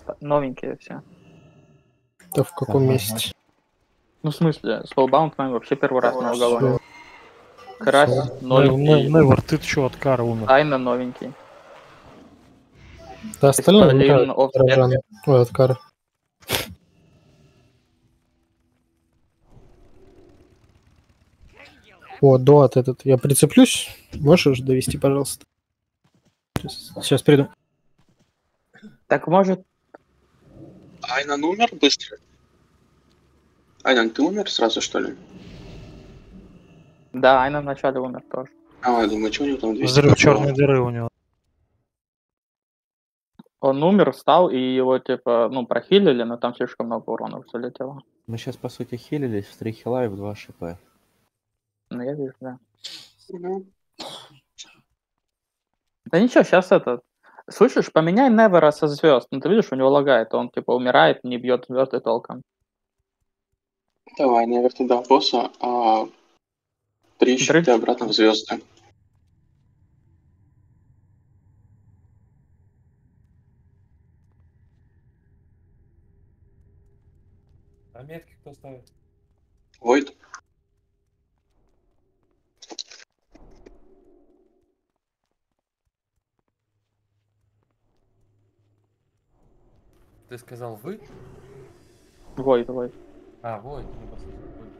Новенькие все. Да в каком месте? Ну, в смысле, Spellbound мы вообще первый раз на уголове. Карась Всё. новенький. Невер, ты чё, от Кара умер? Айна новенький. Да остальное Исполин, умирают от Рожана. Ой, от Кары. О, Дуат этот. Я прицеплюсь. Можешь довести, пожалуйста? Сейчас приду. Так может... Айнан умер быстро? Айнан, ты умер сразу, что ли? Да, Айна вначале умер тоже. А, я думаю, что у него там 200 Взрыв КП? черной дыры у него. Он умер, встал, и его, типа, ну, прохилили, но там слишком много урона залетело. Мы сейчас, по сути, хилились в 3 хила и в 2 шп. Ну, я вижу, да. Угу. Да ничего, сейчас это... Слышишь, поменяй Невера со звезд. Ну, ты видишь, у него лагает, он, типа, умирает, не бьет звезды толком. Давай, наверное, туда босса, а 3 щиты обратно в звезды. А метки кто ставит? Войд. Ты сказал вы? Войд, Войд. А, Войд, не послушал. Войд.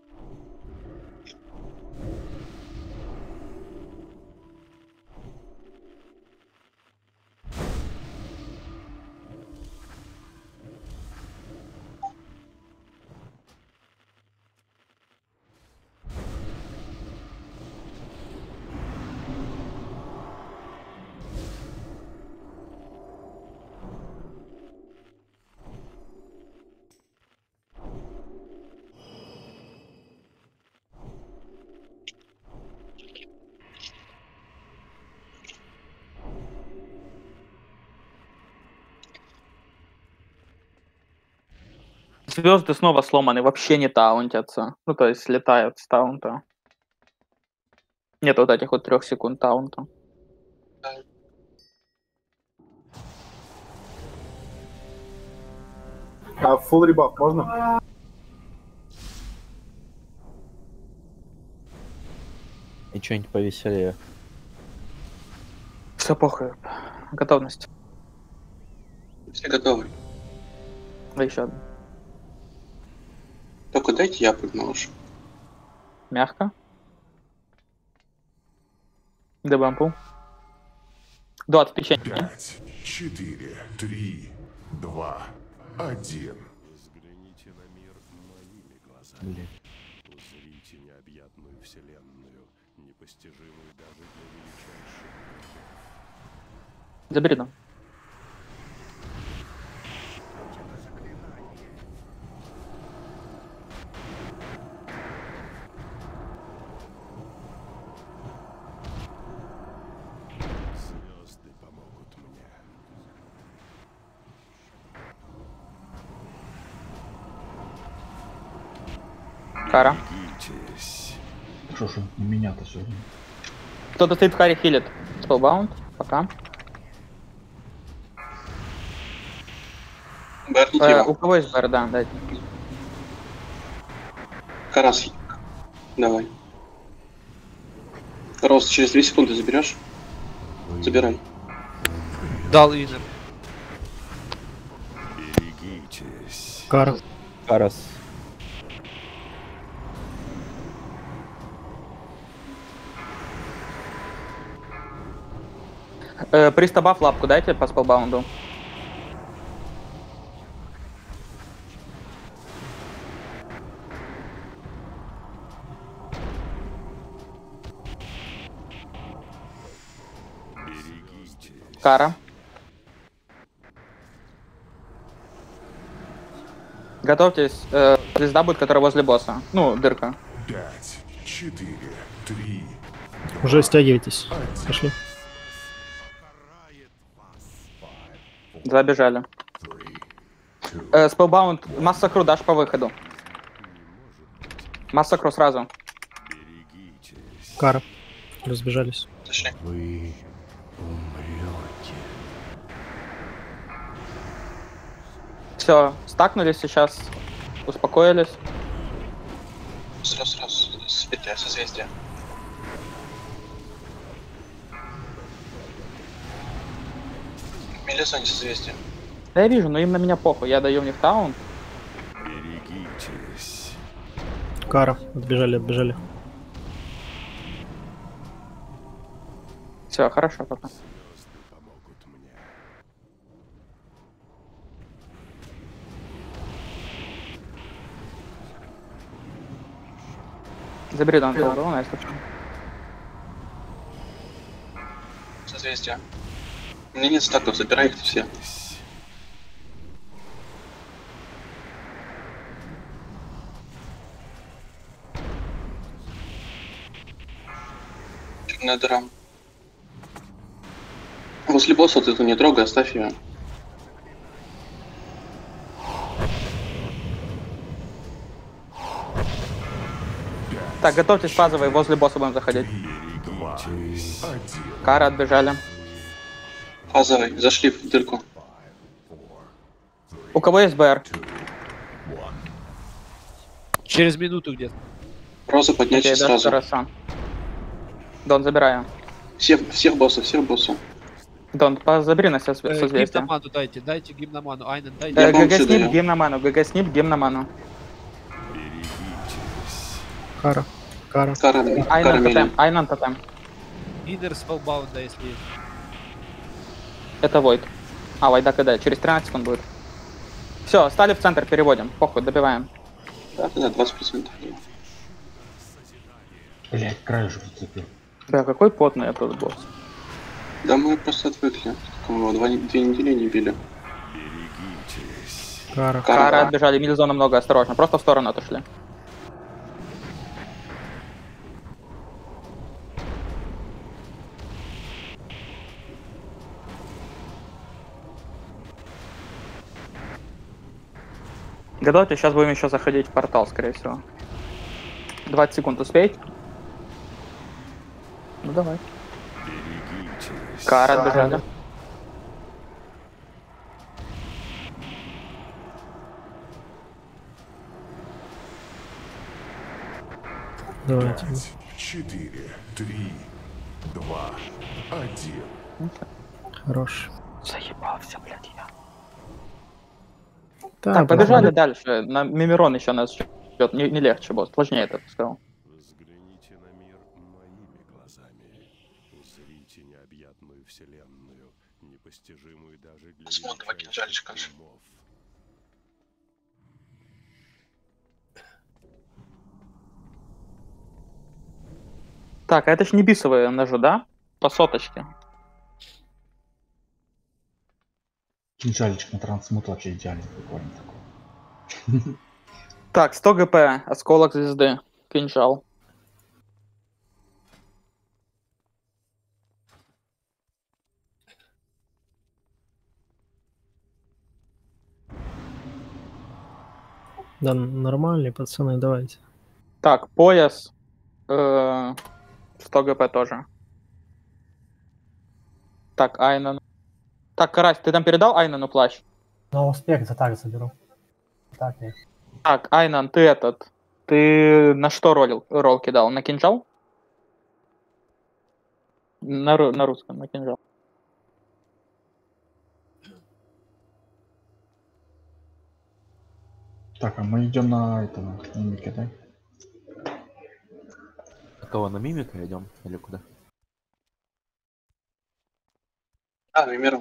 Звезды снова сломаны, вообще не таунтятся. Ну, то есть слетают с таунта. Нет вот этих вот 3 секунд таунта. А фулл ребаф можно? И что-нибудь повеселее. Все похуй. Готовность. Все готовы. Да еще одна. Только дайте я прыгну уж. Мягко. Дебампу. Дуат в печенье. 5, 4, 3, 2, 1. Взгляните на мир моими глазами. Блин. Узрите необъятную вселенную, непостижимую даже для величайших. Забери дом. Звезды помогут мне. Кара. Берегитесь. Что ж не меня-то сегодня? Кто-то стоит в каре хилит. Spellbound. Пока. Берните его. У кого есть бар? Да, дайте. Карас. Давай. Рост через 2 секунды заберешь? Забирай. Дал визер. Берегитесь. Кара. Карас. Пристабав лапку дайте по спелбаунду. Берегитесь. Кара. Готовьтесь. Звезда будет, которая возле босса. Ну, дырка. 5, 4, 3, Уже стягивайтесь. Пошли. Забежали. Спелбаунд. Массакру дашь по выходу. Массакру сразу. Берегитесь. Кара. Разбежались. Зашли. Вы умрете. Все, стакнулись сейчас, успокоились. Сразу, созвездие. Мелисоне созвездие. Да я вижу, но им на меня похуй, я даю в них таун. Берегитесь. Кара. Отбежали. Все, хорошо пока. Звезды помогут мне. Забери там урона, если что. Созвездие. У меня нет стаков, забирай их все. Черная дыра. Возле босса вот эту не трогай, оставь ее. Так, готовьтесь фазовые, возле босса будем заходить. 2, 1. Кары отбежали. Фазовый, зашли в дырку. У кого есть БР? Через минуту где-то. Розу поднять Окей, да, сразу. хорошо. Дон, забираю. Всех боссов. Дон, забери на себя созвездие. Гимноману дайте гимноману. Айнен, Я дайте. вам ГГ всё снип, даю. ГГ снип, гимноману. Кара. Кара Айнан мили. тотем, Айнан тотем. Иннер спелбаунда, если... Это Войд. А, Войда КД, через 13 секунд будет. Все, стали в центр, переводим. Похуй, добиваем. Да, 20%. Блять, краешек зацепил. Да, какой потный этот босс. Да мы просто отвыкли. Такого 2 недели не били. Кара. Кары отбежали, милизона много, осторожно. Просто в сторону отошли. Готовьте, сейчас будем еще заходить в портал, скорее всего. 20 секунд успеть? Ну давай. Кары отбежали. Давайте. 4, 3, 2, 1. Хорош. Заебался, блядь, я. Так, побежали дальше. На Мимирон еще нас ждет. Не легче, босс. Сложнее это сказал. Взгляните на мир моими глазами. Узрите необъятную вселенную, непостижимую даже для Смотри, кинжальчик, конечно. умов. Так, а это ж не бисовые ножи, да? По соточке. Кинжальчик на трансмут вообще идеально, прикольно такой. Так, 100 ГП, осколок звезды, кинжал. Да, нормальные пацаны, давайте. Так, пояс. 100 ГП тоже. Так, Айнан. Так, Карась, ты там передал Айнану плащ? Ну, успех за так заберу. Так, нет. Так, Айнан, ты этот. Ты на что ролл кидал? На кинжал? На русском, на кинжал. Так, а мы идем на этого, на мимика, да? Кого, на мимика идем или куда? Мимирон.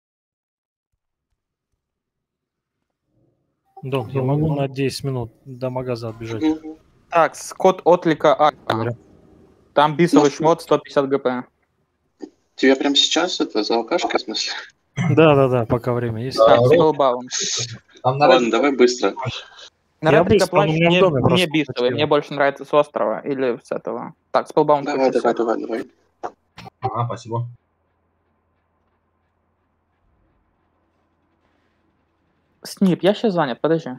Дом, я могу на 10 минут до магаза отбежать. Так, скот отлика Альфа. Там бисовый шмот 150 ГП. Тебе прямо сейчас это за алкашкой, в смысле? Да, пока время есть. Так, Spellbound. Ладно, давай быстро. На Я реплика быстро, он плащ у меня в не, доме не просто бисовый. почти. Мне больше нравится с острова или с этого. Так, Spellbound. Давай. Ага, спасибо. Снип, я сейчас занят, подожди.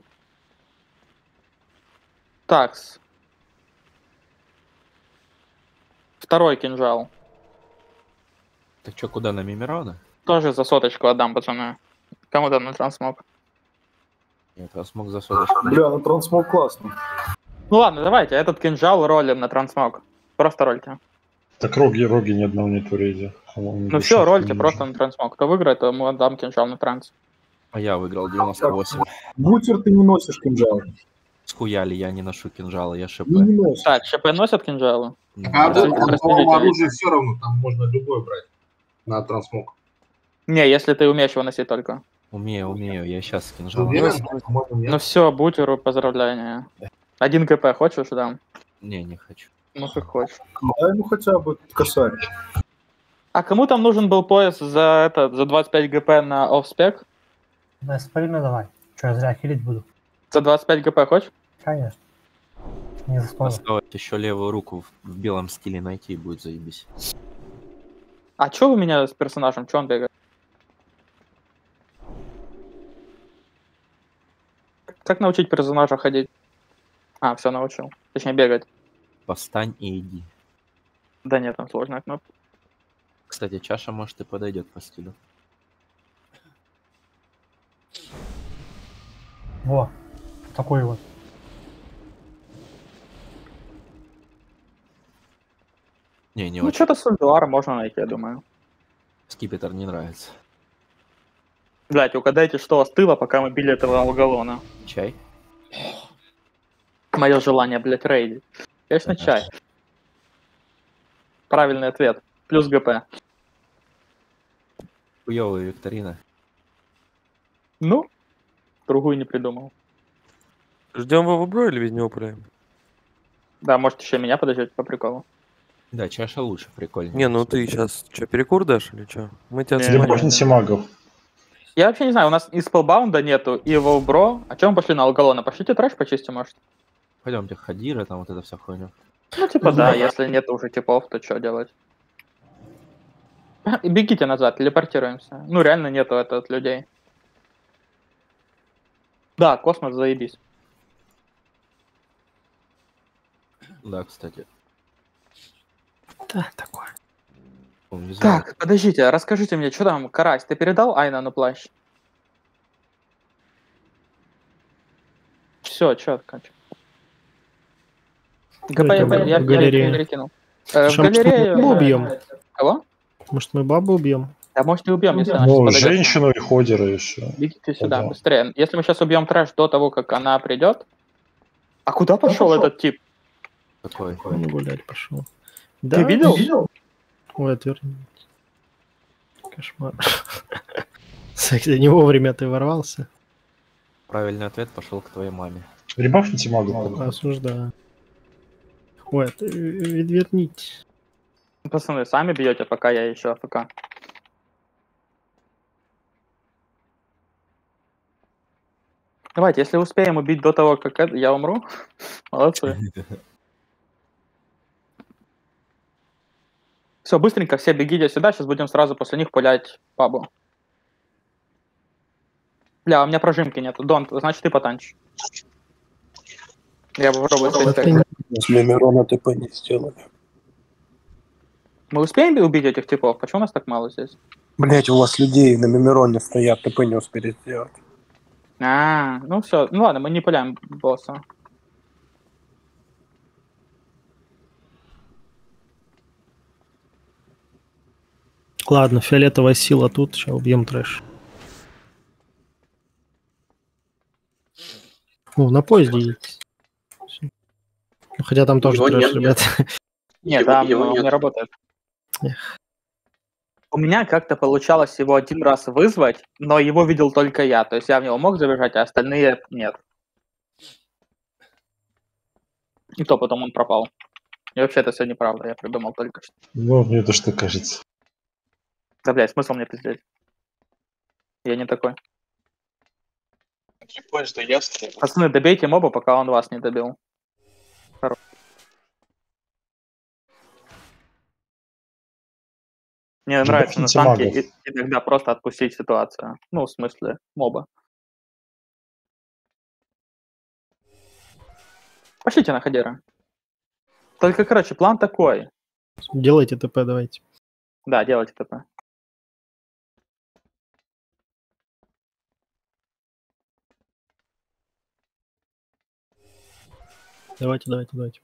Такс. Второй кинжал. Так что, куда, на Мимирона? Тоже за соточку отдам, пацаны. Кому-то на трансмог. Нет, трансмог за соточку. Бля, ну трансмог классно. Ну ладно, давайте, этот кинжал ролим на трансмог. Просто рольте. Так роги ни одного нету рейда. Ну все, рольте просто на трансмог. Кто выиграет, то ему отдам кинжал на транс. А я выиграл 98. Бутер ты не носишь кинжал. Схуяли, я не ношу кинжала, я ШП. Не носишь. Так, ШП носят кинжалы? А Да. по-моему, оружие все равно, там можно любое брать на трансмог. Не, если ты умеешь его носить только. Умею, я сейчас Ты кинжал. уверен? По-моему, нет. Ну все, бутеру поздравления. 1 КП хочешь, да? Не хочу. Ну как хочешь. Дай ему хотя бы косарь. А кому там нужен был пояс за 25 ГП на офспек? Да, спалим давай. Что, я зря хилить буду? За 25 ГП хочешь? Конечно. Не застойло. Осталось еще левую руку в белом стиле найти, будет заебись. А чё у меня с персонажем? Чё он бегает? Как научить персонажа ходить? А, все научил. Точнее, бегать. Постань и иди. Да нет, там сложная кнопка. Кстати, чаша, может, и подойдет по стилю. Во. Такой вот. Не Ну, очень. что-то с Ульдуара можно найти, я думаю. Скипетр не нравится. Блять, угадайте, что остыло, пока мы били этого алгалона. Чай? Мое желание, блять, рейдить. Конечно, чай. Правильный ответ. Плюс ГП. Хуёвая викторина. Ну, другую не придумал. Ждем его бро или без него пуляем? Да, может еще меня подождать по приколу. Да, чаша лучше, прикольно. Не, ну ты сейчас что, перекур дашь или что? Мы тебя Не, снимаем. Репортните магов. Я вообще не знаю, у нас и спелбаунда нету, и волбро. А чем мы пошли на алгалона? Пошлите трэш почистим, может? Пойдемте, Хадира, там вот это вся хуйня. Ну, типа, да, если нет уже типов, то что делать? И бегите назад, телепортируемся. Ну, реально нету от людей. Да, космос, заебись. Да, кстати. Да, такое. Он визуально. Так, подождите, расскажите мне, что там, Карась, ты передал Айна на плащ? Все, четко. ГП, я в галерее. перекинул. В Слушай, а может, мы галерею... бабу убьем? Кого? Может, мы бабу убьем? Да, может, и убьем, если она Ну, сейчас подойдет. женщину и ходера еще. Бегите сюда, Да. быстрее. Если мы сейчас убьем трэш до того, как она придет. А куда пошел этот тип? Такой. Он гулять пошел. Ты видел? Ой, отверни. Кошмар. Кстати, не вовремя ты ворвался. Правильный ответ пошел к твоей маме. Ребафните магов. Осуждаю. Ой, это верните. Пацаны, сами бьете, пока я еще АФК. Давайте, если успеем убить до того, как я умру, молодцы. Все, быстренько все бегите сюда, сейчас будем сразу после них пулять пабу. Бля, у меня прожимки нету. Дон, значит ты потанчишь. Я попробую стоять. С Мемирона ТП не сделали. Мы успеем убить этих типов? Почему у нас так мало здесь? Блять, у вас людей на Мемироне стоят, ТП не успели сделать. Ну все, ну ладно, мы не пуляем босса. Ладно, фиолетовая сила тут, сейчас убьем трэш. О, на поезде едете. Ну, хотя там тоже Его трэш, нет. ребят. Нет, Его- там его он нет. не работает. Эх. У меня как-то получалось его один раз вызвать, но его видел только я. То есть я в него мог забежать, а остальные нет. И то потом он пропал. И вообще это все неправда, я придумал только что. Ну, мне то что кажется. Да, блядь, смысл мне пиздеть? Я не такой. Поезд ясно. Пацаны, добейте моба, пока он вас не добил. Хорош. Мне нравится на Ребятните танке магов. иногда просто отпустить ситуацию. Ну, в смысле, моба. Пошлите на Хадира. Только, короче, план такой. Делайте ТП, давайте. Да, делайте ТП. Давайте.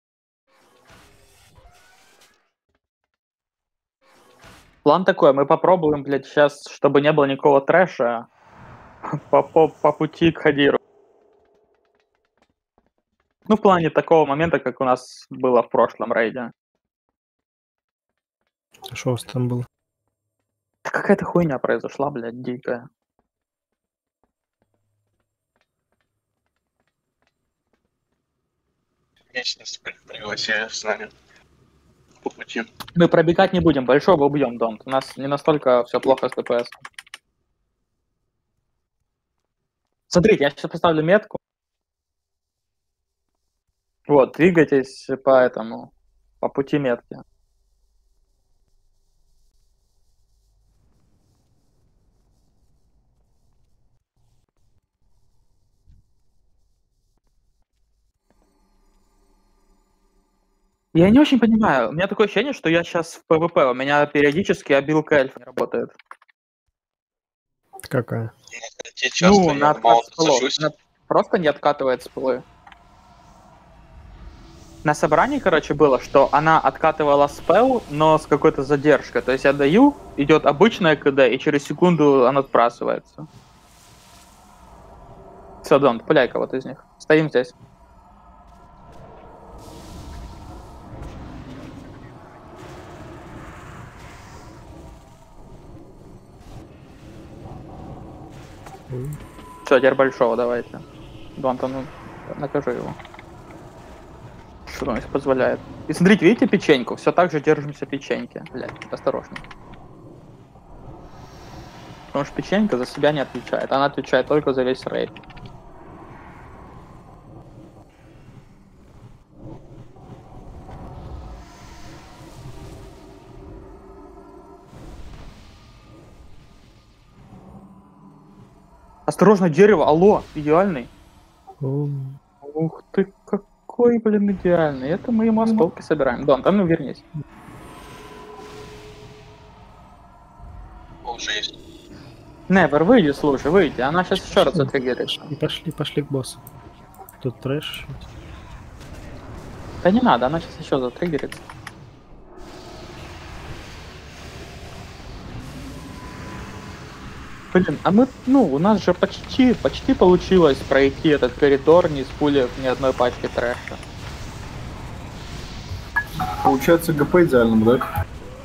План такой, мы попробуем, блядь, сейчас, чтобы не было никакого трэша, по пути к Хадиру. Ну, в плане такого момента, как у нас было в прошлом рейде. Что у вас там было? Да какая-то хуйня произошла, блядь, дикая. Местность пригласили с нами по пути. Мы пробегать не будем, большого убьем, Донт. У нас не настолько все плохо с ТПС. Смотрите, я сейчас поставлю метку. Вот, двигайтесь по пути метки. Я не очень понимаю. У меня такое ощущение, что я сейчас в ПВП. У меня периодически обилка эльфа не работает. Какая? Ну, на откат спылов. Она просто не откатывает спылы. На собрании, короче, было, что она откатывала спел, но с какой-то задержкой. То есть я даю, идет обычная КД, и через секунду она отбрасывается. Все, Дон, пуляй кого-то из них. Стоим здесь. Все, теперь большого давайте. Донта, ну, накажи его. Что он себе позволяет. И смотрите, видите печеньку? Все так же держимся печеньки. Блядь, осторожно. Потому что печенька за себя не отвечает. Она отвечает только за весь рейд. Осторожно, дерево, алло, идеальный. Ух ты, какой, блин, идеальный. Это мы ему осколки собираем. Дон, там ну вернись. Уже есть. Невер, выйди, слушай, выйди. Она сейчас еще раз затриггерится. Пошли к боссу. Тут трэш. Да не надо, она сейчас еще затриггерится. Блин, а мы, ну, у нас же почти получилось пройти этот коридор, не спулив ни одной пачки трэша. Получается ГП идеальным, да?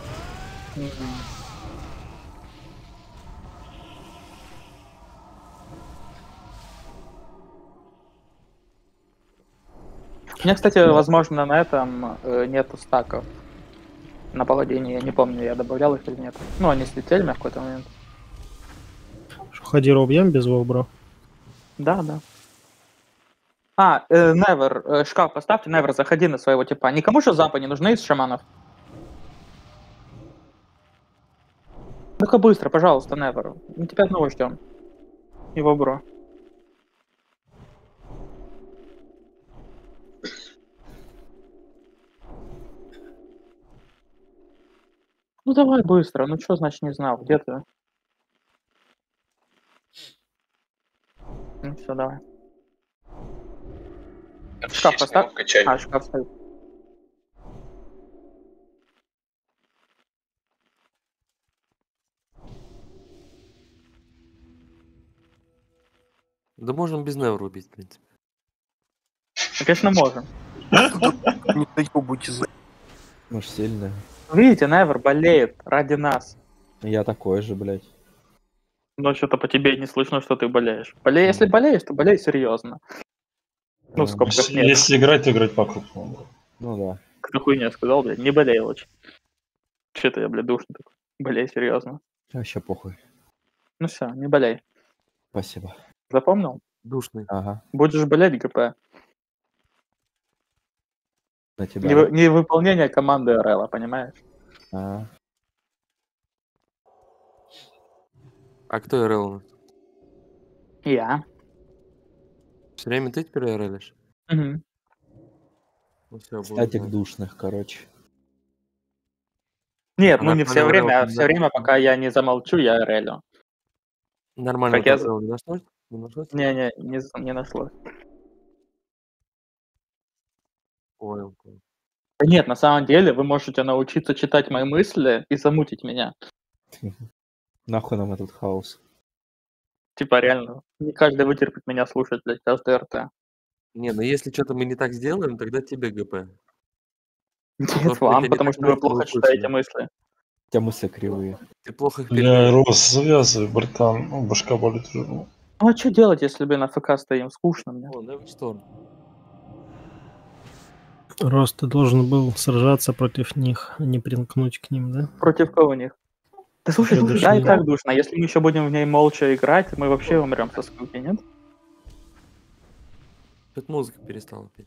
У меня, кстати, возможно, на этом нету стаков. На паладине, я не помню, я добавлял их или нет. Ну, они слетели на какой-то момент. Хадира убьем без вобра? Да. Невер, шкаф поставьте, Невер, заходи на своего типа. Никому же запы не нужны из шаманов? Ну-ка быстро, пожалуйста, Невер. Мы тебя одного ждем. Его бро. Ну давай быстро, ну что значит не знал, где ты? Ну все, давай. Шкаф поставь. Шкаф стоит. Да можем без Невра убить, в принципе. Конечно, можем. Не доебуйте за... Может, сильно. Видите, Невер болеет ради нас. Я такой же, блядь. Но что-то по тебе не слышно, что ты болеешь. Если болеешь, то болей серьезно. Ну, в скобках нет. Если играть, то играть по-крупному. Ну да. Какую хуйню я сказал, блядь, не болей лучше. Че-то я, блядь, душный такой. Болей серьезно. Вообще похуй. Ну все, не болей. Спасибо. Запомнил? Душный. Ага. Будешь болеть, ГП. На тебя. Не выполнение команды РЛ, понимаешь? А кто РЛ? Я. Все время ты теперь РЛишь? Угу. Ну, статик душных, короче. Нет, ну не все время, а все время, пока я не замолчу, я РЛю. Нормально. Как я... не нашлось? Не нашлось. Понял. Да нет, на самом деле вы можете научиться читать мои мысли и замутить меня. Нахуй нам этот хаос. Типа реально, не каждый вытерпит меня слушать, блядь, каждый РТ. Не, ну если что-то мы не так сделаем, тогда тебе ГП. Нет, вам, потому что вы плохо читаете мысли. У тебя мысли кривые. Ты плохо их Бля, передаешь. Рос, завязывай, братан. Ну, башка болит уже. Ну а что делать, если, блин, на ФК стоим? Скучно мне. О, давай что? Рост, ты должен был сражаться против них, а не примкнуть к ним, да? Против кого них? Да слушай, Предыдущий да, и день. так душно. Если мы еще будем в ней молча играть, мы вообще умрем со скуки, нет? Тут музыка перестала петь.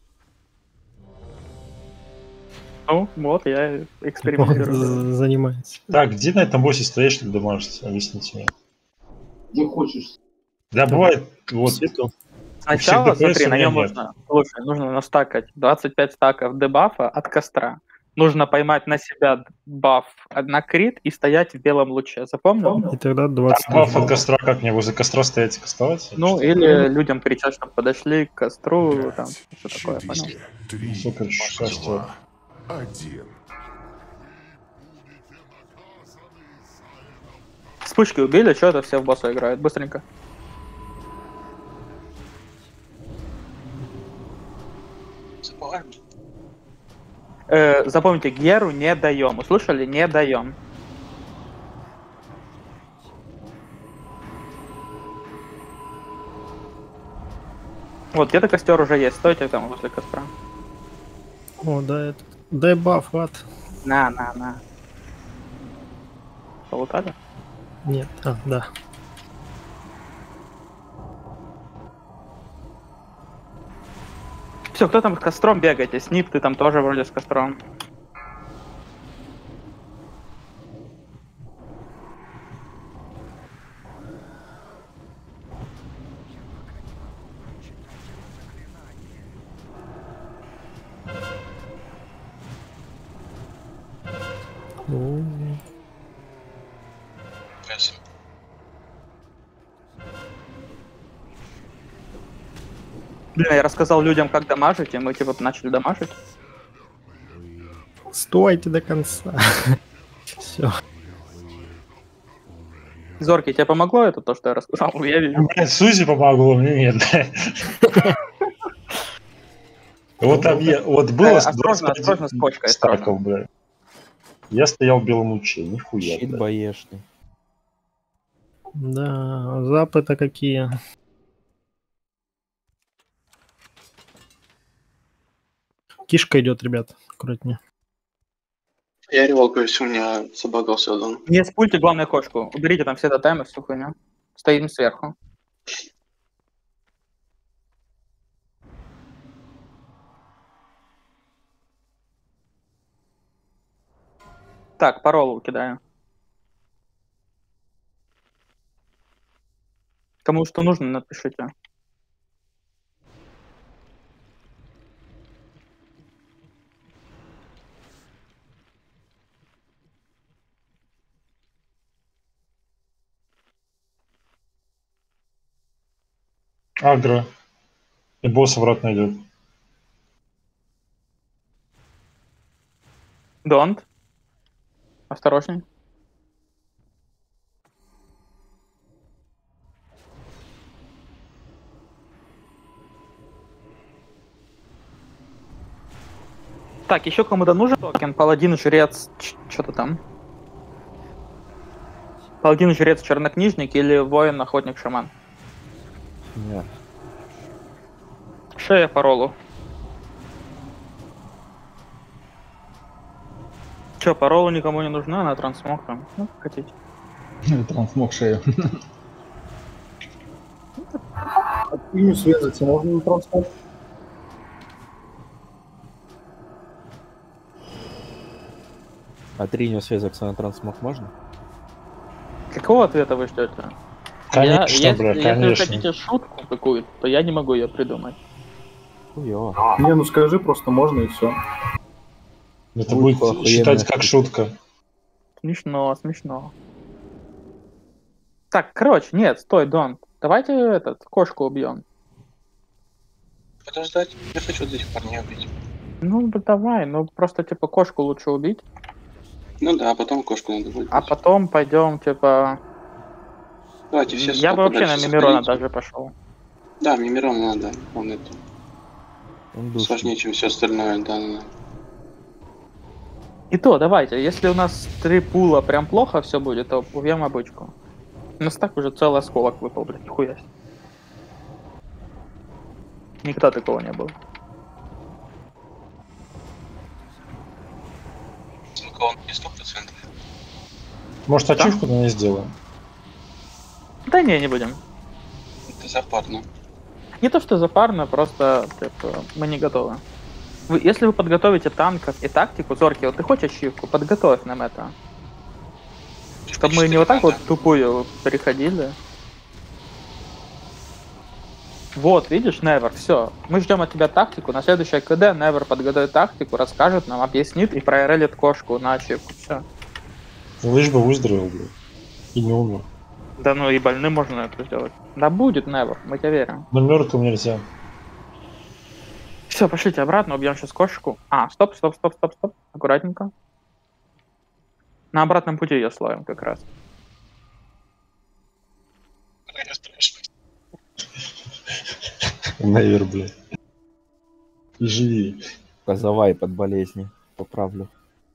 Ну, вот, я экспериментирую. Занимается. Так, где на этом боссе стоишь, когда можешь объяснить мне? Где хочешь. Да, бывает, вот. Сначала, у всех смотри, ДПС на у меня нем нет. нужно, слушай, нужно настакать 25 стаков дебафа от костра. Нужно поймать на себя баф на крит и стоять в белом луче. Запомнил? И тогда 20. Баф от костра как мне? Возле костра стоять и кастовать? Ну, или людям кричать, чтобы подошли к костру, там, что такое, 4, понял? 3, Супер, счастье. 2, 1. Вспышки убили, что это все в босса играют? Быстренько. Запомните, Геру не даем. Услышали? Не даем. Вот, где-то костер уже есть. Стойте там возле костра. О, да, это. Дай баф, ад. На. Полутали? Нет, да. Все, кто там с костром бегаете? Снип, ты там тоже вроде с костром. Блин, я рассказал людям, как дамажить, и мы типа начали дамажить. Стойте до конца. Все. Зоркий, тебе помогло это, то, что я рассказал? Я вижу. Блядь, Сузи помогло, мне нет. Вот там вот было осторожно, осторожно с почкой. стаков, блядь. Я стоял в белом луче, нихуя. Щит боешный. Да, запы-то какие. Кишка идет, ребят, аккуратнее. Я револкаюсь, у меня забагался один. Не спульте, главное, кошку. Уберите там все тотемы, всю хуйню. Стоим сверху. Так, паролу кидаю. Кому что нужно, напишите. Агро. И босс обратно идет. Донт. Осторожней. Так, еще кому-то нужен токен? Паладин, жрец, что-то там. Паладин, жрец, чернокнижник или воин, охотник, шаман? Нет. Шея по роллу. Че, по роллу никому не нужна, она трансмог там. Ну, как хотите. Трансмог шею. Не связаться можно на трансмог? А триню связаться на трансмог можно? Какого ответа вы ждете? Конечно, если, бля, если конечно. вы хотите шутку какую-то, то я не могу ее придумать. Хуёво. Не, ну скажи просто можно и все. Это будет считать как шутка. Смешно, смешно. Так, короче, нет, стой, Дон. Давайте кошку убьем. Подождать, я хочу этих парней убить. Ну, давай, ну просто типа кошку лучше убить, Ну да, а потом кошку надо будет. а потом пойдем, типа. Давайте все Я сюда бы вообще на подальше Мимирона заходите. даже пошел. Да, Мимирон надо, он это Он душный. сложнее, чем все остальное, да. И то, давайте, если у нас 3 пула прям плохо все будет, то убьем обычку. У нас так уже целый осколок выпал, блядь, нихуя. Никогда такого не было. Он не 100%. Может, ачивку на ней сделаем? Да не будем. Это запарно. Не то, что запарно, просто типа, мы не готовы. Если вы подготовите танков и тактику, Зорки, вот ты хочешь ачивку, подготовь нам это. Чтобы мы не вот так вот тупую переходили. Вот, видишь, Невер, все. Мы ждем от тебя тактику. На следующее КД Невер подготовит тактику, расскажет нам, объяснит и проэрелит кошку на ачивку. Все. Лишь бы выздоровел, блядь. И не умер. Да ну и больным можно это сделать. Да будет, Невер, мы тебе верим. Но мертвым нельзя. Все, пошлите обратно, убьем сейчас кошку. А, стоп. Аккуратненько. На обратном пути ее словим как раз. Навер, блядь. И живи. Позывай под болезни. Поправлю.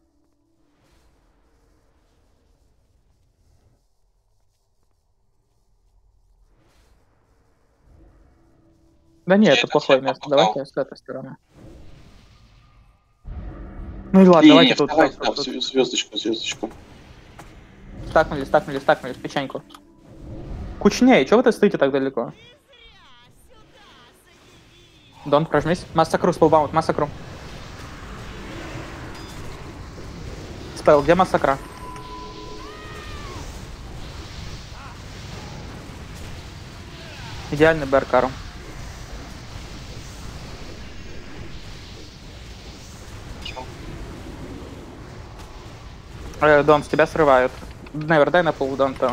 Да нет, это плохое место. Давайте с этой стороны. Ну и ладно, давайте тут. Звездочку. Стакнули, печеньку. Кучнее, чего вы ты стоите так далеко? Дон, прожмись. Массакру, спелбаунт, массакру. Спел, где массакра? Идеальный БРКару. Дон, с тебя срывают. Невер, дай на пол, Дон-то.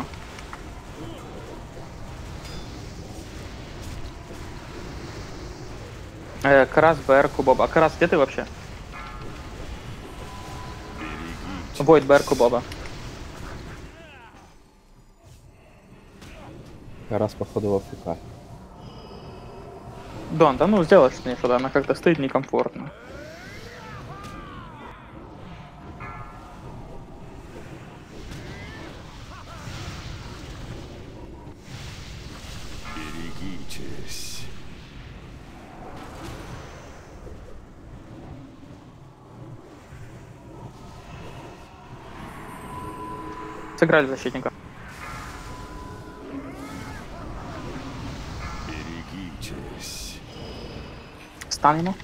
Карас, БР, Кубоба. А Карас, где ты вообще? Войд, БР, Кубоба. Раз походу в АФК. Дон, да ну сделаешь с ней что-то, она как-то стоит некомфортно. Берегитесь. Сыграли защитника. Берегитесь. Стан ему.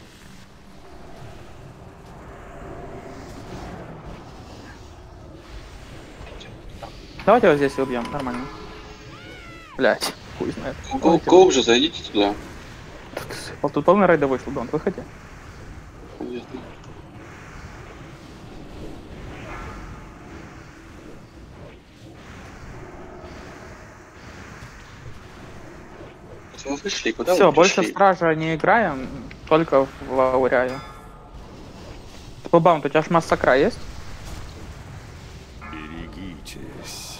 Давайте его здесь убьем, нормально. Блять, хуй знает. Глубже зайдите туда. Тут полный рейда вышел, Дон, выходи. Понятно. Вы вышли, куда Все, вы больше пришли? стража не играем, только в Ауряю. Спелбаунт, у тебя ж массакра есть? Берегитесь.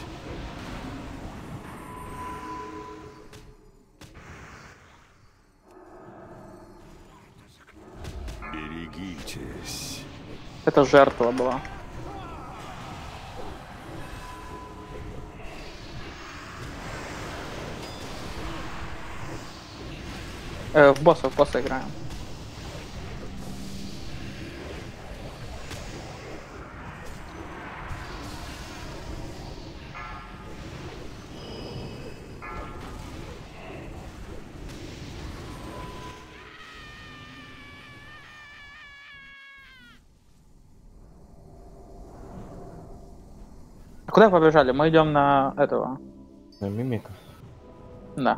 Берегитесь. Это жертва была. В босса играем. Куда побежали? Мы идем на этого. На мимика. Да.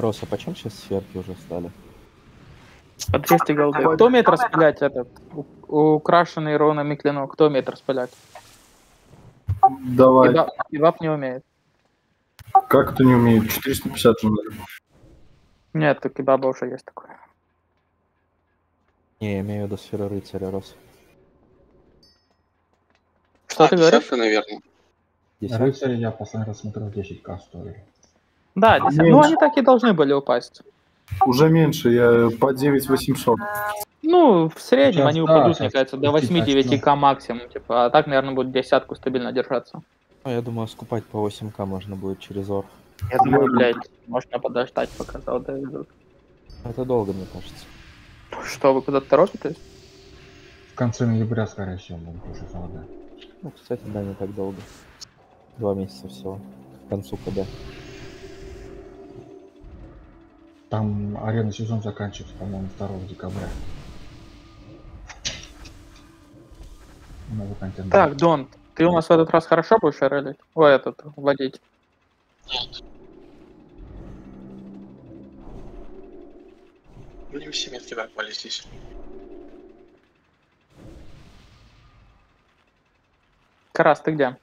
Роса, почем сейчас сверху уже стали? По 200 голды. Кто умеет распылять этот украшенный ровными клинок? Кто умеет распылять? Давай. Ивап не умеет. Как это не умеет? 450 же надо. Нет, так и баба уже есть такое. Не, я имею в виду сферу рыцаря, Рос. Что ты говоришь? Наверное. Рыцари я последний раз смотрел 10к стоили. Да, 10. Ну они так и должны были упасть. Уже меньше, я по 9800. Ну, в среднем Сейчас, они да, упадут, мне сейчас кажется, до спустить 8-9к максимум. Типа, а так, наверное, будет десятку стабильно держаться. Ну, я думаю, скупать по 8к можно будет через ор. Я думаю, блядь, можно подождать, пока золотые ведут. Это долго, мне кажется. Что, вы куда-то торопитесь? В конце ноября, скорее всего, будет уже холода. Ну, кстати, да, не так долго. 2 месяца всего. К концу КД. Там аренда сезон заканчивается, по-моему, 2 декабря. Новый контент. Так, Дон, ты у нас в этот раз хорошо будешь релить? Ой, этот, водить. Мне все метки попали здесь. Карас, ты где?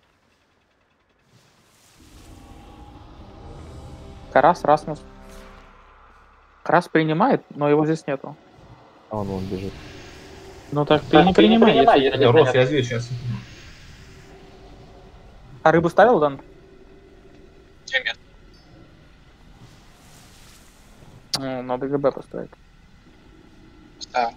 Карас, Расмус. Карас принимает, но его здесь нету. А он бежит. Ну так ты не принимай, если Рос, я здесь сейчас. А рыбу ставил, Дон? Нет. Ну, надо ГБ поставить. Да.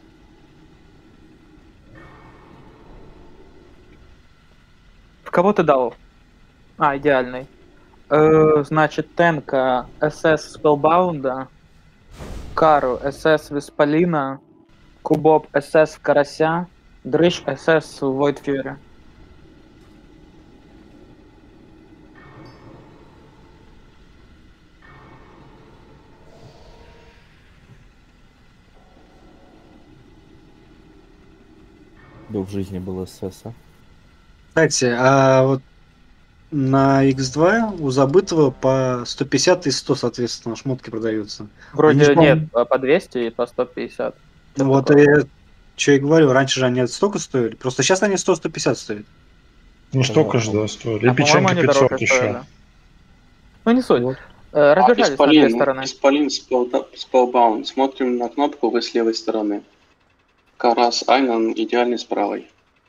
В кого ты дал? А, идеальный. Значит, Тенка, СС Спелбаунда, Кару, СС Веспалина, Кубоб, СС Карася, Дрыщ, СС Войд Фьюри. Да в жизни был СС, а? Кстати, а вот на X2 у забытого по 150 и 100, соответственно, шмотки продаются. Вроде Они, нет, по 200 и по 150. Вот я что и говорю, раньше же они столько стоили. Просто сейчас они 100-150 стоят. Ну столько же, да, стоили. И А, по-моему, печеньки они 500 дороже еще. стоили. Ну не суть. Разбежались на две стороны. Исполин Spellbound. Смотрим на кнопку, вы с левой стороны. Карас Айнан идеальный с правой.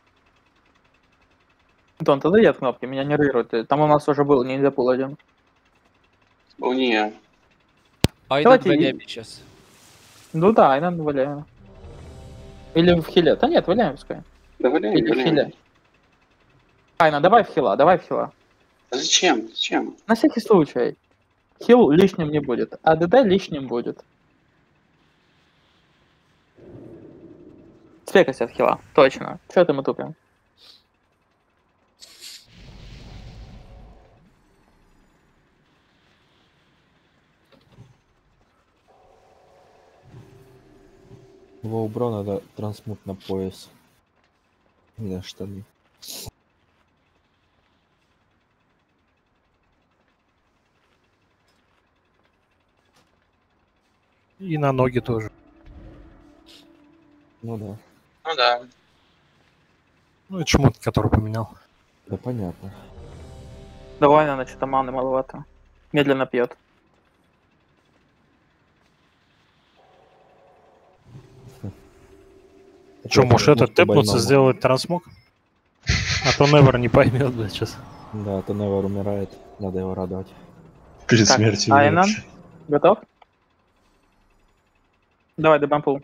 Дон, ты дай от кнопки, меня нервирует. Там у нас уже был ниндзя пул один. О, не. Айнан Давайте валяем сейчас. Ну да, Айнан валяем. Или в хиле. Да нет, валяем пускай. Да валяем, Или в валяем. хиле. Айна, давай в хила, давай в хила. А зачем? Зачем? На всякий случай. Хил лишним не будет, а ДД лишним будет. Спекайся в хила, точно. Чё это мы тупим? Его убро надо трансмут на пояс. И на штаны. И на ноги тоже. Ну да. Ну да. Ну это шмотки, который поменял. Да понятно. Давай, она что-то маны маловато. Медленно пьет. Че, может этот тэпнуться, сделать трансмог? А то Невер не поймет, да, сейчас. Да, то Невер умирает. Надо его радовать. Перед смертью. Айнан, готов? Давай, дебампул.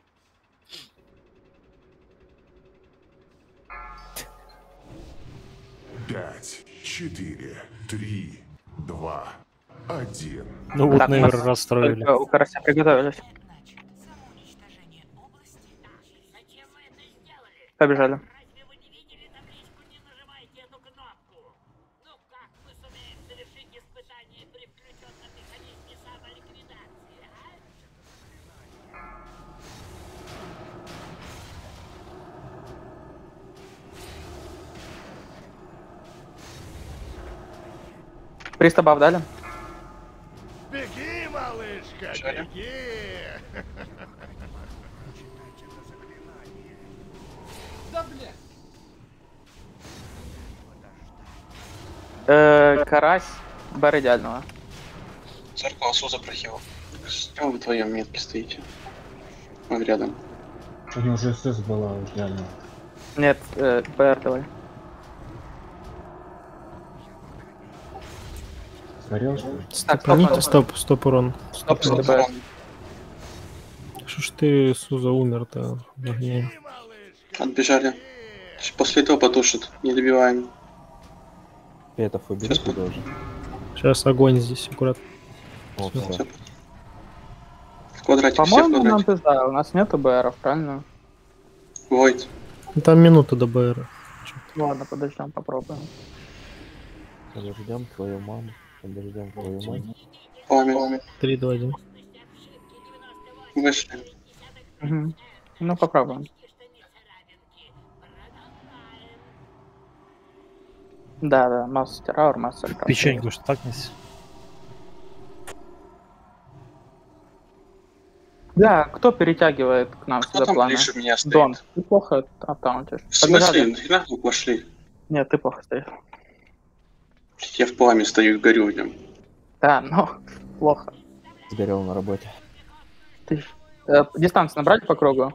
Пять, 4, 3, 2, 1. Ну вот Так, Невер нас расстроили. только у Карася приготовились. Побежали. Пристабав дали? Беги, малышка! Да, бля. Карась, бар идеального. Зеркало Суза прохил. Что вы вдвоем метки стоите? Он рядом. У него уже СС была идеально. Нет, БР давай. Сгорел, что ли? Стоп урон. Стоп, урон. БР. Что ж ты, Суза, умер-то? в огне? Отбежали. После этого потушит. Не добиваем. Петов убери туда уже. Сейчас огонь здесь, аккуратно. Вот, Всё. всё. В квадрате, все в По-моему, нам квадрате. пизда, у нас нету БРов, правильно? Войд. Ну, там минута до БР. Ладно, подождем, попробуем. Подождем твою маму. Подождем твою мать. Пламя. 3, 2, 1. Вышли. Угу. Ну, попробуем. Да, мастер аур, мастер. Печеньку что так неси. Да, кто перетягивает к нам Кто сюда там пламя? ближе меня стоит? Дон, ты плохо оттаунтишь. В смысле? Нахрена вы пошли? Нет, ты плохо стоишь. Я в пламя стою и горю в нем. Да, но плохо. Сгорел на работе. Ты... дистанцию набрать по кругу?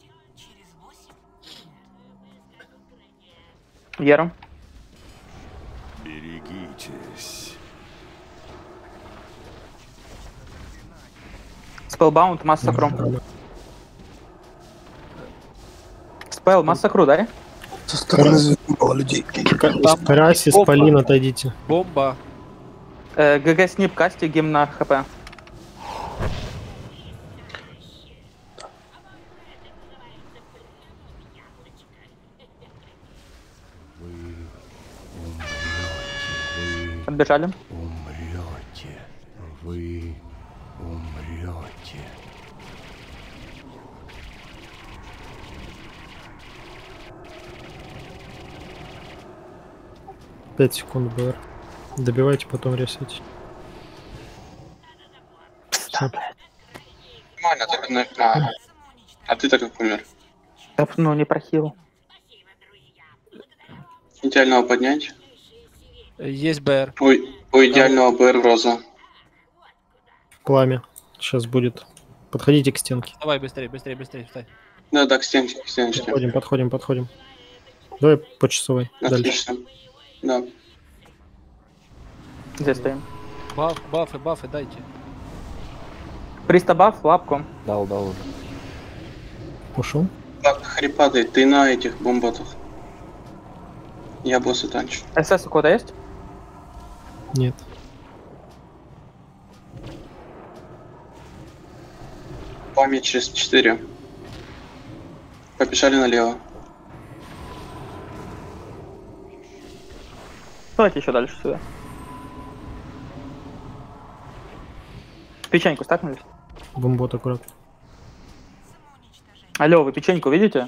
Ером. Берегитесь. Спелбаунд, массакру. Спел, массакру, да? Со стороны мало людей. Карась, Исполин, отойдите. Бомба. ГГ снип, касти, гимна, хп. Отбежали. Умрете. Вы умрете. 5 секунд БР. Добивайте, потом ресайте. Нормально, так а ты так как умер? Ну, не прохил. Идеального поднять. Есть БР. Ой, у идеального БР роза. Пламя. Сейчас будет. Подходите к стенке. Давай, быстрее, быстрее, быстрее, встань. Да, к стенке, к стеночке. Подходим. Давай по часовой. Дальше. Отлично. Да. Здесь стоим. Бафы дайте. Пристабаф, лапку. Дал уже. Ушел? Так, хрипады, ты на этих бомботах. Я босса танчу. СС у кого-то есть? Нет. Память через 4. Побежали налево. Давайте еще дальше сюда. Печеньку стакнулись? Бомбот аккуратно. Алло, вы печеньку видите?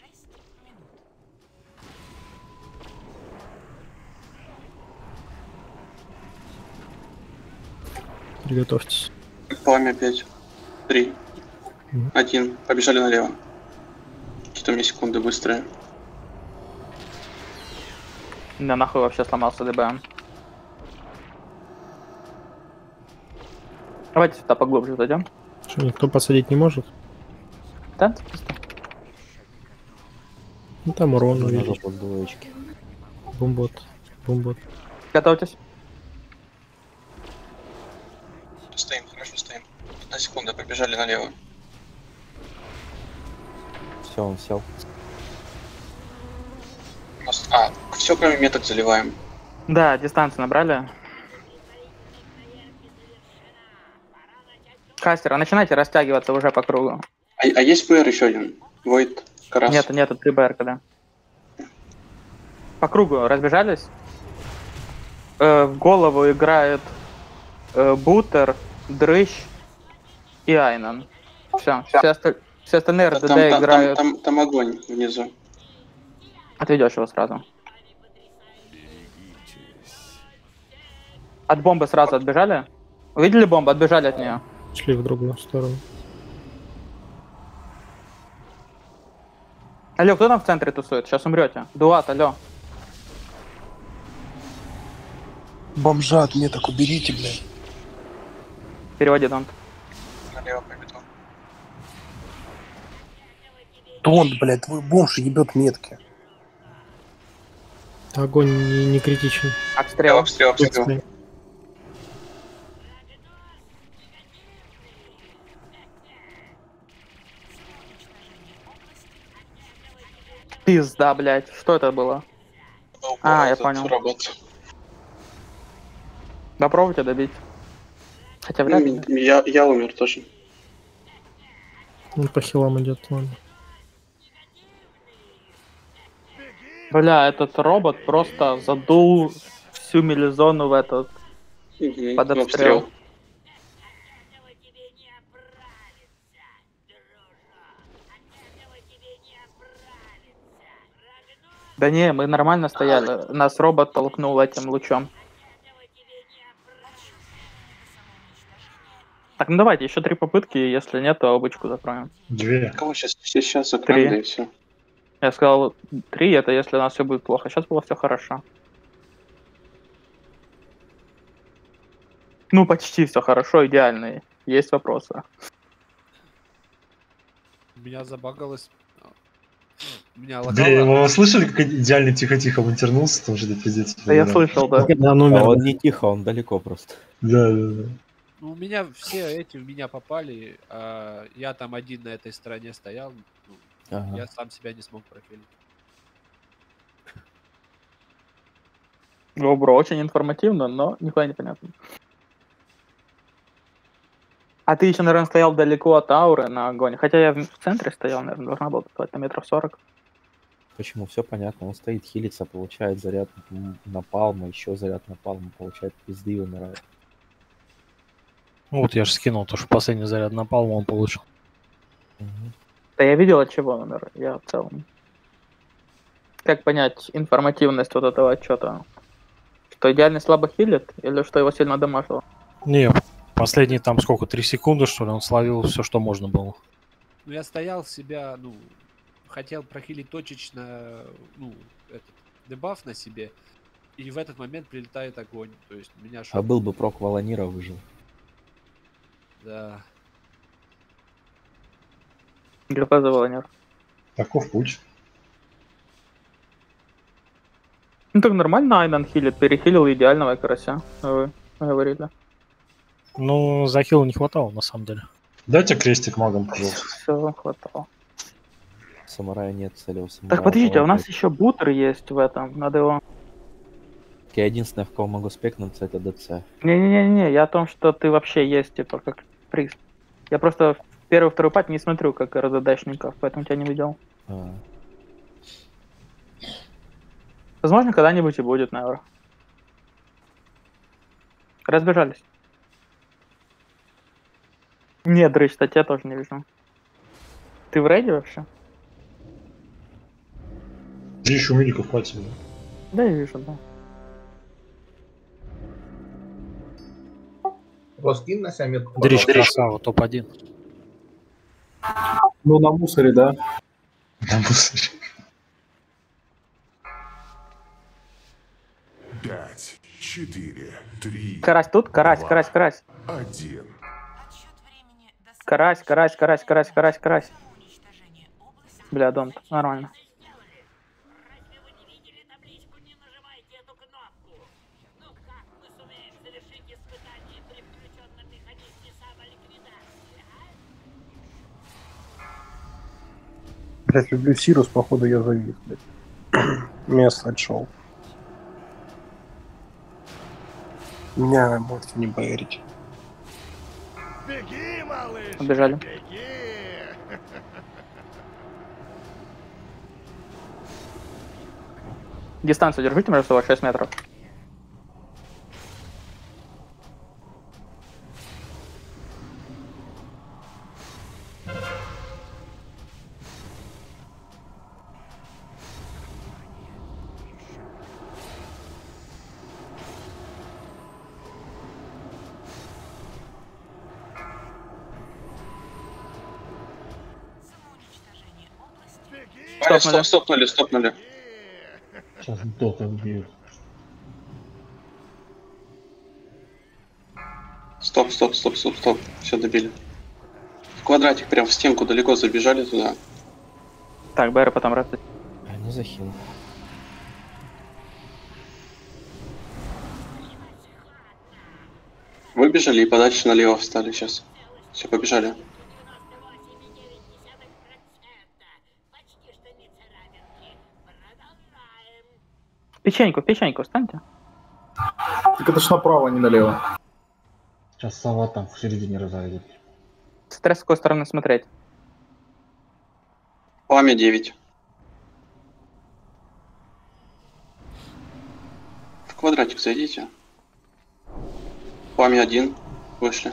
Приготовьтесь. Пламя 5. 3. 1. Побежали налево. Какие-то у меня секунды быстрые. Да нахуй вообще сломался ДБ. Давайте сюда поглубже зайдем. Что, никто посадить не может? Да, просто. Ну там урон Надо увеличить. под двоечки. Бомбот. Готовьтесь. Стоим, хорошо стоим. 1 секунда, побежали налево. Все, он сел. Все кроме меток заливаем. Да, дистанцию набрали. Кастера, начинайте растягиваться уже по кругу. А есть ПР еще один? Войд, Карас. Нет, 3 БР, да. По кругу разбежались. В голову играет Бутер, Дрыщ и Айнан. Все остальные РДД играют. Там огонь внизу. Отведешь его сразу. От бомбы сразу отбежали? Увидели бомбу? Отбежали от нее. Шли в другую сторону. Алло, кто там в центре тусует? Сейчас умрете. Дуат, алло. Бомжа от меток уберите, блядь. Переводи, Донт. Налево победу. Донт, блядь, твой бомж ебет метки. Огонь не критичен. Обстрел. Обстрел. Пизда, блядь. Что это было? Я понял. Попробуйте добить. Хотя вряд ли. Я умер тоже. Он по хилам идет, ладно. Бля, этот робот просто задул всю мелизону в этот под обстрел. Да не, мы нормально стояли. Нас робот толкнул этим лучом. Так, ну давайте, еще 3 попытки, если нет, то обычку закроем. 2. Кого сейчас закроем, да и все. Я сказал 3, это если у нас все будет плохо. Сейчас было все хорошо. Ну, почти все хорошо, идеально. Есть вопросы. У меня забагалось. У меня Блин, вы слышали, как идеально тихо-тихо вынтернулся? Там же пиздец. Да я слышал, да. Он не тихо, он далеко просто. Да. Ну, у меня все эти в меня попали, а я там один на этой стороне стоял. Ну, я сам себя не смог профилить. Бро, очень информативно, но нихуя не понятно. А ты еще, наверное, стоял далеко от ауры на огонь. Хотя я в центре стоял, наверное, должна была стоять на метров 40. Почему? Все понятно. Он стоит, хилится, получает заряд напалма, еще заряд напалма, получает пизды и умирает. Ну вот я же скинул, то что последний заряд напалма он получил. Да я видел, от чего он умер. Я в целом. Как понять информативность вот этого отчета? Что идеально слабо хилит или что его сильно дамажило? Не, последние там сколько, 3 секунды, что ли, он словил все, что можно было. Ну, я стоял себя, хотел прохилить точечно, этот дебаф на себе, и в этот момент прилетает огонь. То есть меня А был бы прок Волонира, выжил. Да. Глюкоза Волонир. Таков путь. Ну так нормально Айнан хилит, перехилил идеального карася, вы говорили. Ну, за хила не хватало, на самом деле. Дайте крестик магам, пожалуйста. Все, хватало. Самурая нет, целего самурая. Так, подождите, а у нас еще бутер есть в этом, надо его... Я единственное, в кого могу спекнуться, это ДЦ. Не-не-не, я о том, что ты вообще есть, типа, как приз. Я просто в первый-второй пат не смотрю, как РЗДшников, поэтому тебя не видел. Возможно, когда-нибудь и будет, наверное. Разбежались. Нет, дрыщ, я тоже не вижу. Ты в рейде вообще? Ты еще медиков хватит. Да, я вижу, да. Роскин на себя метку. Дрищ красава, топ-1. Ну, на мусоре, да. На мусоре. 5, 4, 3. Карась тут? Карась. 1. Карась. Бля, Донт, нормально. Блять, люблю Сирус, походу я завис, блядь. Место отшел. Меня можете не боярить. Беги, малыш! Убежали. Беги! Дистанцию держите между собой 6 метров. Стопнули. Сейчас дота убьют. Стоп. Все, добили. В квадратик прям в стенку далеко забежали туда. Так, БР потом раз. Они захил. Выбежали и подальше налево встали сейчас. Все, побежали. Печеньку встаньте. Так это ж направо, а не налево. Сейчас сова там в середине разойдет. Смотря с какой стороны смотреть. Пламя 9. В квадратик зайдите. Пламя 1. Вышли.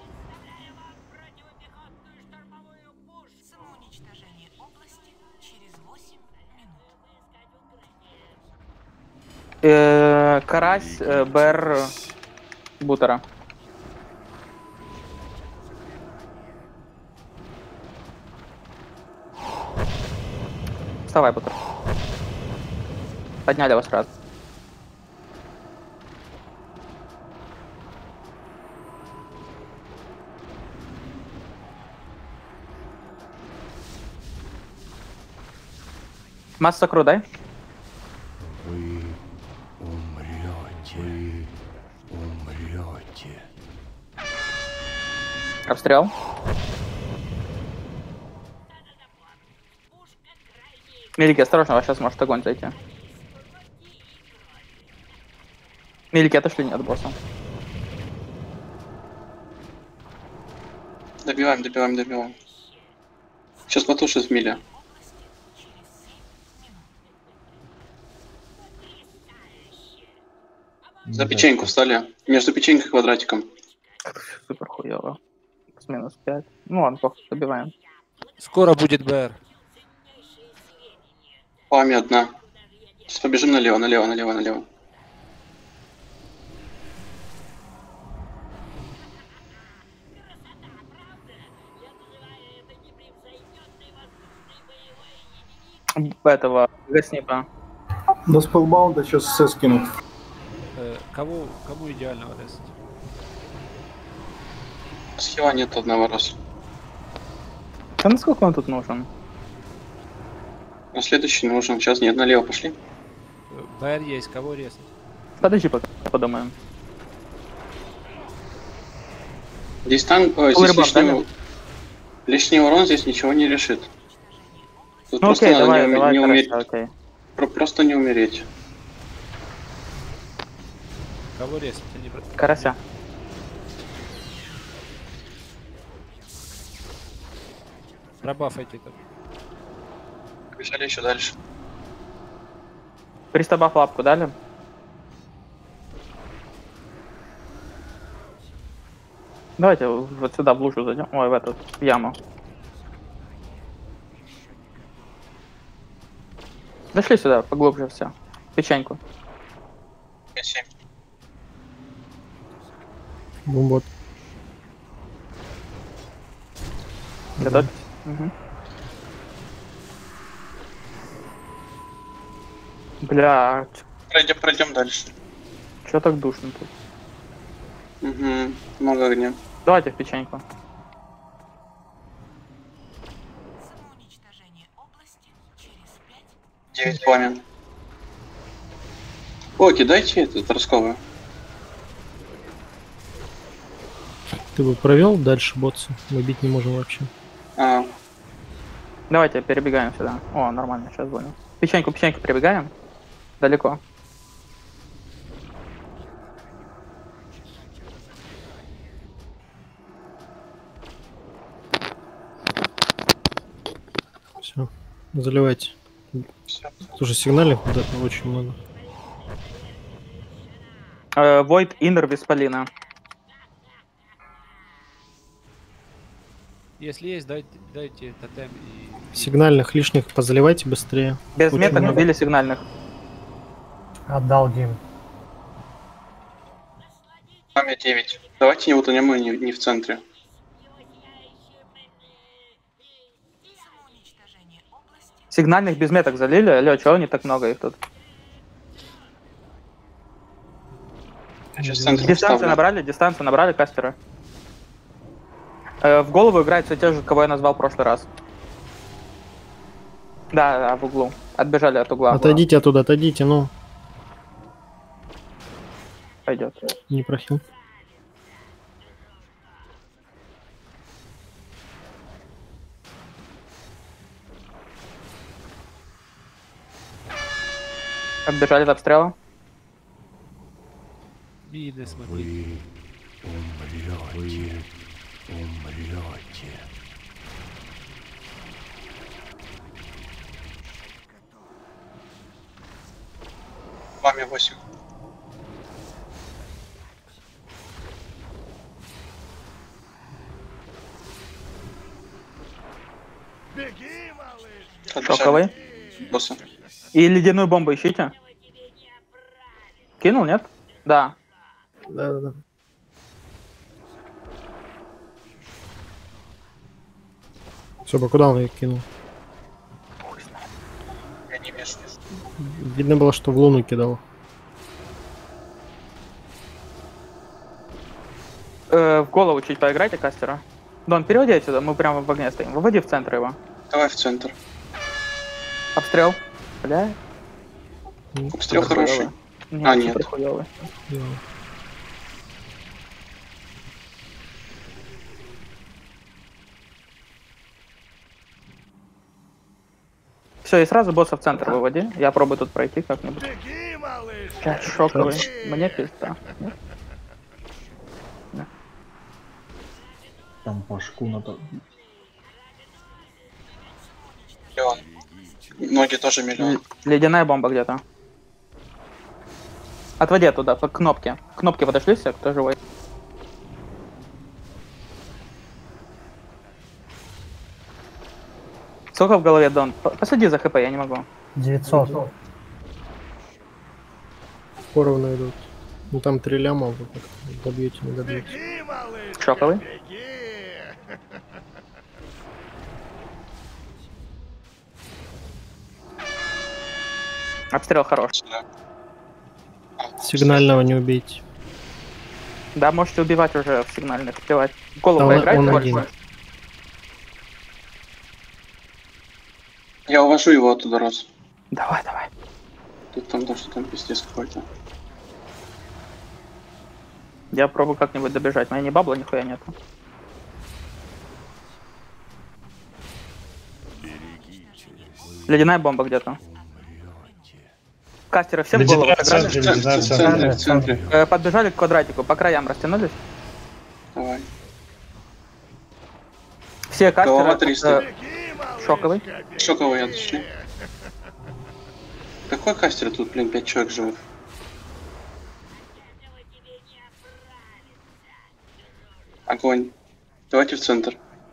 Карась, БР, Бутера. Вставай, Бутер. Подняли вас сразу. Масса кру, дай. Вы умрете. Обстрел. Мелики, осторожно, вас сейчас может огонь зайти. Мелики отошли не от босса. Добиваем. Сейчас потушит Миля. За печеньку встали. Между печенькой и квадратиком. Супер хуёво. С минус 5. Ну ладно, плохо, добиваем. Скоро будет БР. Пламя 1. Сейчас побежим налево. Этого Гаснипа. До спелбаунда сейчас все скинут. Кому идеального резать? Схила нет одного раза. А насколько он тут нужен? На следующий нужен. Сейчас нет, налево пошли. БР есть, кого резать? Подожди, пока подумаем. Здесь здесь лишний урон здесь ничего не решит. Тут ну, просто окей, надо давай, не умереть. окей. Просто не умереть. Кого резать? Карася. Пробафайте там. Побежали еще дальше. Пристабаф лапку дали? Давайте вот сюда в лужу зайдем. Ой, в эту в яму. Дошли сюда, поглубже все. Печеньку. Бомбот. Готовьтесь. Угу. Бля, Пройдем дальше. чё так душно тут? Угу. Много огня. Давайте в печеньку. Девять пламен. О, кидайте этот росковый. Ты бы провел дальше ботса? Мы бить не можем вообще. Давайте перебегаем сюда. О, нормально, сейчас понял. Печеньку перебегаем. Далеко. Все, заливайте. Тоже сигнале да, очень много. Void Inner Виспалина. Если есть, дайте тотем и... Сигнальных лишних позаливайте быстрее. Без Очень меток много. убили сигнальных. Отдал Дим. Пламя 9. Давайте не утонем и не в центре. Сигнальных без меток залили. Алло, чего не так много их тут? Дистанцию набрали кастера. В голову играют все те же, кого я назвал в прошлый раз. Да, в углу. Отбежали от угла. Отойдите оттуда, отойдите, ну. Пойдет. Не прохил. Отбежали от обстрела. Мины, смотри. Вы умрете. Вами 8. Шоковый. Босса. И ледяную бомбу ищите. Кинул, нет? Да. Да. Соба, куда он ее кинул? Я не вижу. Видно было, что в луну кидал. В голову чуть поиграйте кастера. Дон, переводи отсюда, мы прямо в огне стоим. Выводи в центр его. Давай в центр. Обстрел. Бля. Обстрел хороший. Нет. Все, и сразу босса в центр выводи. Я пробую тут пройти как-нибудь. Блядь, шоковый. Мне пизда. Там башку надо. Миллион. Ноги тоже миллион. Ледяная бомба где-то. Отводи туда, по кнопке. К кнопке подошли все, кто живой. Сколько в голове, Дон? Посади за хп, я не могу. 900. Поровну идут. Ну там 3 ляма, вы как добьете, не добьете. Шоковый. Обстрел хороший. Сигнального не убейте. Да, можете убивать уже в сигнальных, плевать. В голову Да, поиграть он больше. один. Я увожу его оттуда, Рос. Давай. Тут там то, что там пиздец какой-то. Я пробую как-нибудь добежать. У меня ни бабла, нихуя нету. Ледяная бомба где-то. Кастеры все в голову сыграли? В центре. Подбежали к квадратику, по краям растянулись. Давай. Все Голова кастеры... 300. Шоковый. Шоковый отошли. Какой кастер тут, блин, 5 человек живых? Огонь. Давайте в центр.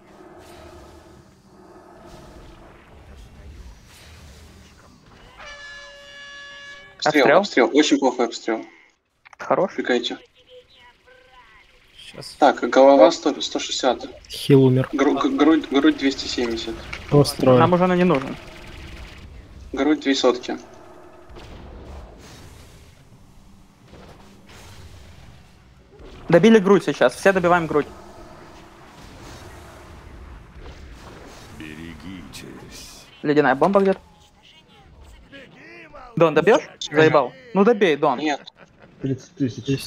Обстрел. Очень плохой обстрел. Хорош. Пикайте. Сейчас. Так, голова 160. Хил умер. Грудь 270. Построен. Нам уже она не нужна. Грудь 2 сотки. Добили грудь сейчас. Все добиваем грудь. Берегитесь. Ледяная бомба где-то. Дон, добьешь? Заебал. Ну добей, Дон. Нет. 30 тысяч. Есть.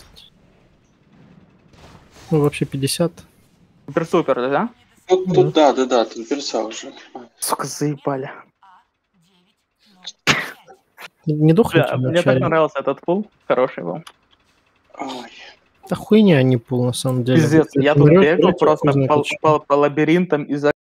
Ну вообще 50. Супер, да? Тут да, тут перса уже. Сука, заебали. Не дохнете Бля, мне так вначале. понравился этот пул. Хороший был. Ой. Да хуйня, а не пул на самом деле. Пиздец, я тут Умрёт, бегал умрёт, просто хуй знает по почему. лабиринтам из-за